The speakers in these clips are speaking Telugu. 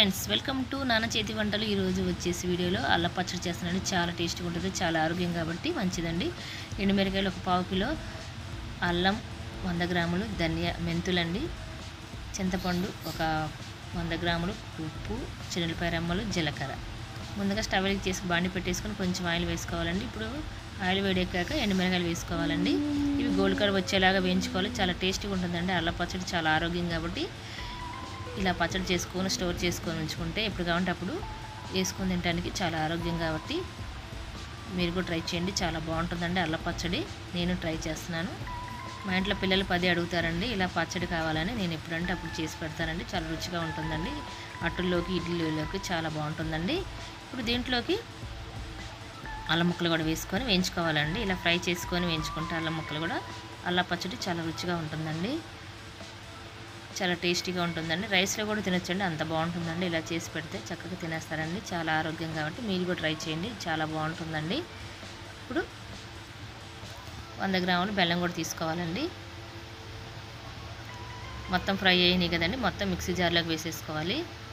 ఫ్రెండ్స్, వెల్కమ్ టు నాన్న చేతి వంటలు. ఈరోజు వచ్చేసి వీడియోలో అల్లం పచ్చడి చేస్తున్నానండి. చాలా టేస్ట్గా ఉంటుంది, చాలా ఆరోగ్యం కాబట్టి మంచిదండి. ఎండుమిరకాయలు ఒక పావు కిలో, అల్లం 100 గ్రాములు, మెంతులండి, చింతపండు ఒక 100 గ్రాములు, ఉప్పు, చిన్నులపాయ రెమ్మలు, జీలకర్ర. ముందుగా స్టవ్ వెలిగి చేసి బాండి పెట్టేసుకొని కొంచెం ఆయిల్ వేసుకోవాలండి. ఇప్పుడు ఆయిల్ వేడెక్కాక ఎండుమిరకాయలు వేసుకోవాలండి. ఇవి గోల్డ్ కలర్ వచ్చేలాగా వేయించుకోవాలి. చాలా టేస్టీగా ఉంటుందండి. అల్లం పచ్చడి చాలా ఆరోగ్యం కాబట్టి ఇలా పచ్చడి చేసుకొని స్టోర్ చేసుకొని ఉంచుకుంటే ఎప్పుడు కావాలంటే అప్పుడు వేసుకొని తినడానికి చాలా ఆరోగ్యం కాబట్టి మీరు కూడా ట్రై చేయండి. చాలా బాగుంటుందండి అల్లం పచ్చడి. నేను ట్రై చేస్తున్నాను. మా ఇంట్లో పిల్లలు 10 అడుగుతారండి ఇలా పచ్చడి కావాలని. నేను ఎప్పుడంటే అప్పుడు చేసి పెడతానండి. చాలా రుచిగా ఉంటుందండి. అట్టుల్లోకి, ఇడ్లీలోకి చాలా బాగుంటుందండి. ఇప్పుడు దీంట్లోకి అల్లం ముక్కలు కూడా వేసుకొని వేయించుకోవాలండి. ఇలా ఫ్రై చేసుకొని వేయించుకుంటే అల్లం ముక్కలు కూడా అల్లం పచ్చడి చాలా రుచిగా ఉంటుందండి. చాలా టేస్టీగా ఉంటుందండి. రైస్లో కూడా తినొచ్చండి, అంత బాగుంటుందండి. ఇలా చేసి పెడితే చక్కగా తినేస్తారండి. చాలా ఆరోగ్యం కాబట్టి మీరు కూడా ట్రై చేయండి, చాలా బాగుంటుందండి. ఇప్పుడు 100 గ్రాములు బెల్లం కూడా తీసుకోవాలండి. మొత్తం ఫ్రై అయినాయి కదండి, మొత్తం మిక్సీ జార్లోకి వేసేసుకోవాలి.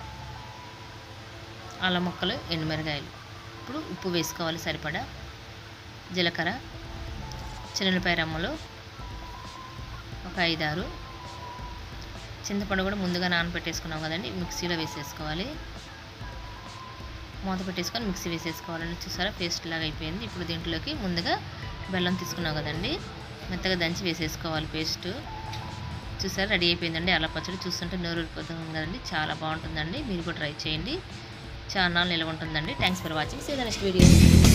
అల్లం ముక్కలు, ఎండుమిరకాయలు, ఇప్పుడు ఉప్పు వేసుకోవాలి సరిపడా, జీలకర్ర, చిన్నులపాయ రెమ్మలు ఒక 5-6, చింతపండు కూడా ముందుగా నానబెట్టేసుకున్నాం కదండి, మిక్సీలో వేసేసుకోవాలి. మూత పెట్టేసుకొని మిక్సీ వేసేసుకోవాలండి. చూసారా, పేస్ట్ లాగా అయిపోయింది. ఇప్పుడు దీంట్లోకి ముందుగా బెల్లం తీసుకున్నాం కదండి, మెత్తగా దంచి వేసేసుకోవాలి పేస్ట్. చూసారా, రెడీ అయిపోయిందండి అల్లం పచ్చడి. చూస్తుంటే నోరు ఊరిపోతుంది కదండి, చాలా బాగుంటుందండి. మీరు కూడా ట్రై చేయండి, చాలా నాళ్ళు నిల్వ ఉంటుందండి. Thanks for watching. See the next video.